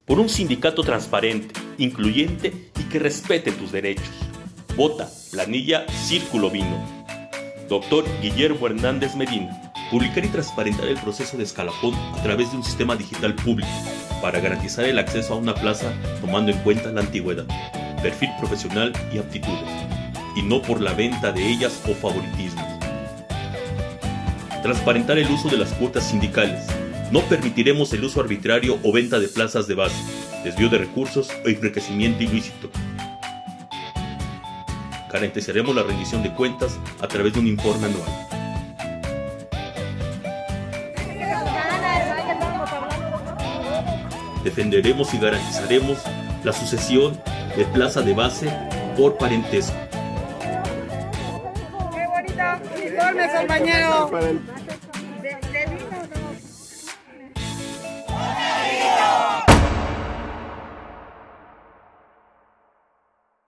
por un sindicato transparente, incluyente y que respete tus derechos. Vota planilla Círculo Vino. Doctor Guillermo Hernández Medina. Publicar y transparentar el proceso de escalafón a través de un sistema digital público para garantizar el acceso a una plaza tomando en cuenta la antigüedad, perfil profesional y aptitudes, y no por la venta de ellas o favoritismos. Transparentar el uso de las cuotas sindicales. No permitiremos el uso arbitrario o venta de plazas de base, desvío de recursos o enriquecimiento ilícito. Garantizaremos la rendición de cuentas a través de un informe anual. Defenderemos y garantizaremos la sucesión de plaza de base por parentesco. ¡Qué bonito uniforme, compañero!